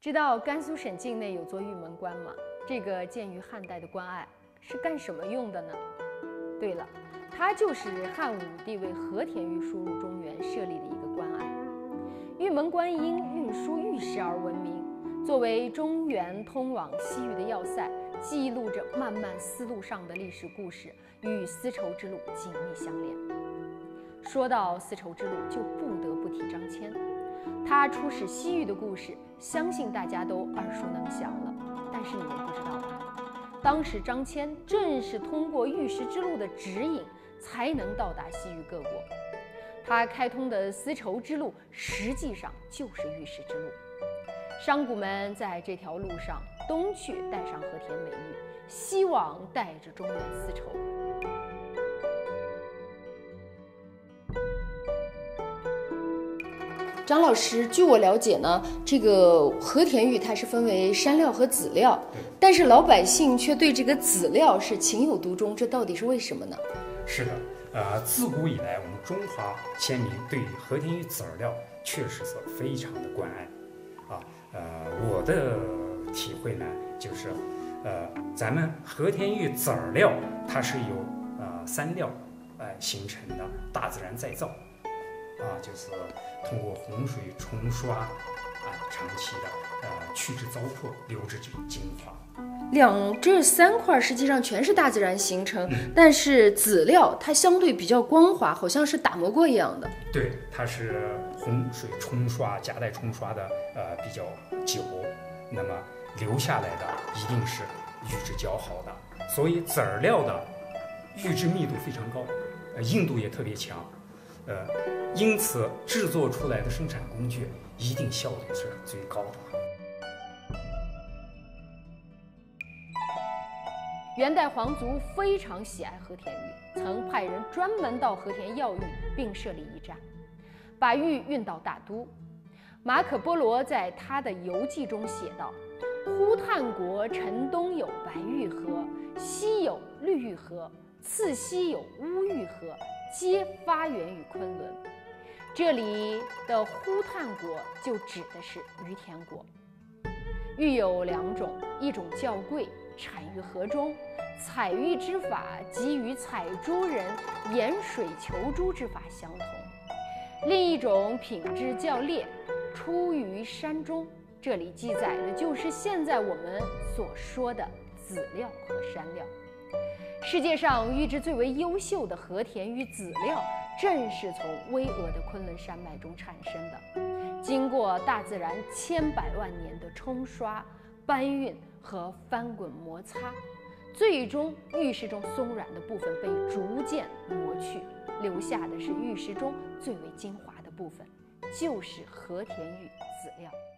知道甘肃省境内有座玉门关吗？这个建于汉代的关隘是干什么用的呢？对了，它就是汉武帝为和田玉输入中原设立的一个关隘。玉门关因运输玉石而闻名，作为中原通往西域的要塞，记录着漫漫丝路上的历史故事，与丝绸之路紧密相连。说到丝绸之路，就不得不提张骞。他出使西域的故事，相信大家都耳熟能详了。但是你们不知道吧？当时张骞正是通过玉石之路的指引，才能到达西域各国。他开通的丝绸之路，实际上就是玉石之路。商贾们在这条路上东去带上和田美玉，西往带着中原丝绸。张老师，据我了解呢，这个和田玉它是分为山料和籽料，但是老百姓却对这个籽料是情有独钟，这到底是为什么呢？ 是的，自古以来，我们中华先民对和田玉籽料确实是非常的关爱。我的体会呢，就是咱们和田玉籽料它是由3料形成的大自然再造。就是通过洪水冲刷，长期的去脂糟粕，留置这种精华。 这3块实际上全是大自然形成，但是籽料它相对比较光滑，好像是打磨过一样的。 对，它是洪水冲刷、夹带冲刷的比较久，那么留下来的一定是玉质较好的，所以籽料的玉质密度非常高，硬度也特别强。因此制作出来的生产工具一定效率是最高的。 元代皇族非常喜爱和田玉，曾派人专门到和田要玉，并设立驿站，把玉运到大都。马可·波罗在他的游记中写道：“呼探国城东有白玉河，西有绿玉河，次西有乌玉河，皆发源于昆仑。”这里的呼探国就指的是于田国。玉有2种，一种较贵，产于河中，采玉之法即与采珠人沿水求珠之法相同；另一种品质较劣，出于山中。这里记载的就是现在我们所说的籽料和山料。世界上玉质最为优秀的和田玉籽料，正是从巍峨的昆仑山脉中产生的，经过大自然千百万年的冲刷、搬运和翻滚摩擦，最终玉石中松软的部分被逐渐磨去，留下的是玉石中最为精华的部分，就是和田玉籽料。